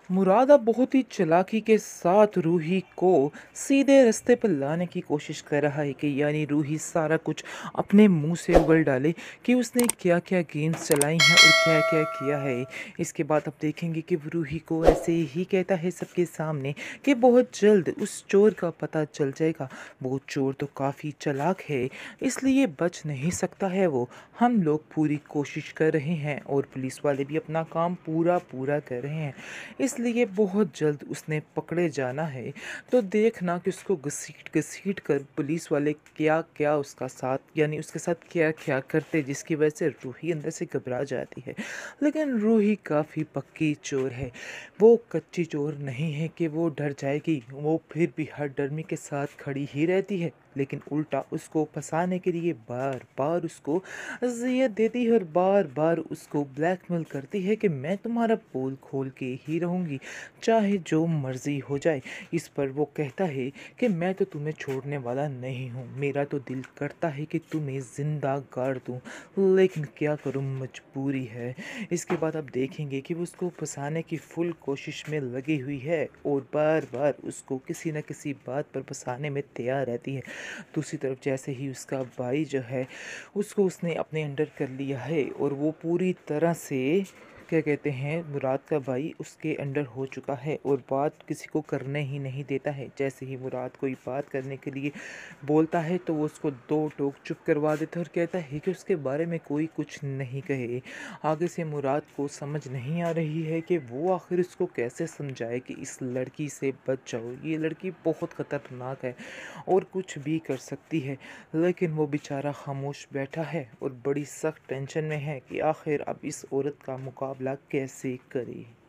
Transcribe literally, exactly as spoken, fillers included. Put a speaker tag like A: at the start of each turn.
A: मुराद अब बहुत ही चालाकी के साथ रूही को सीधे रास्ते पर लाने की कोशिश कर रहा है कि यानी रूही सारा कुछ अपने मुंह से उगल डाले कि उसने क्या क्या गेम्स चलाई हैं और क्या क्या किया है। इसके बाद आप देखेंगे कि वो रूही को ऐसे ही कहता है सबके सामने कि बहुत जल्द उस चोर का पता चल जाएगा। वो चोर तो काफ़ी चालाक है, इसलिए बच नहीं सकता है वो। हम लोग पूरी कोशिश कर रहे हैं और पुलिस वाले भी अपना काम पूरा पूरा कर रहे हैं, इसलिए बहुत जल्द उसने पकड़े जाना है। तो देखना कि उसको घसीट घसीट कर पुलिस वाले क्या क्या उसका साथ यानी उसके साथ क्या क्या करते, जिसकी वजह से रूही अंदर से घबरा जाती है। लेकिन रूही काफ़ी पक्की चोर है, वो कच्ची चोर नहीं है कि वो डर जाएगी। वो फिर भी हर डरमी के साथ खड़ी ही रहती है, लेकिन उल्टा उसको फंसाने के लिए बार बार उसको अज़ियत देती है और बार बार उसको ब्लैकमेल करती है कि मैं तुम्हारा पोल खोल के ही रहूँगी, चाहे जो मर्ज़ी हो जाए। इस पर वो कहता है कि मैं तो तुम्हें छोड़ने वाला नहीं हूँ, मेरा तो दिल करता है कि तुम्हें ज़िंदा गाड़ दूँ, लेकिन क्या करूँ, मजबूरी है। इसके बाद आप देखेंगे कि वो उसको फंसाने की फुल कोशिश में लगी हुई है और बार बार उसको किसी न किसी बात पर फंसाने में तैयार रहती है। दूसरी तरफ जैसे ही उसका भाई जो है उसको उसने अपने अंडर कर लिया है और वो पूरी तरह से क्या कहते हैं मुराद का भाई उसके अंडर हो चुका है और बात किसी को करने ही नहीं देता है। जैसे ही मुराद कोई बात करने के लिए बोलता है तो वो उसको दो टोक चुप करवा देता है और कहता है कि उसके बारे में कोई कुछ नहीं कहे। आगे से मुराद को समझ नहीं आ रही है कि वो आखिर इसको कैसे समझाए कि इस लड़की से बच जाओ, ये लड़की बहुत ख़तरनाक है और कुछ भी कर सकती है। लेकिन वो बेचारा खामोश बैठा है और बड़ी सख्त टेंशन में है कि आखिर अब इस औरत का मुकाबला कैसे करे।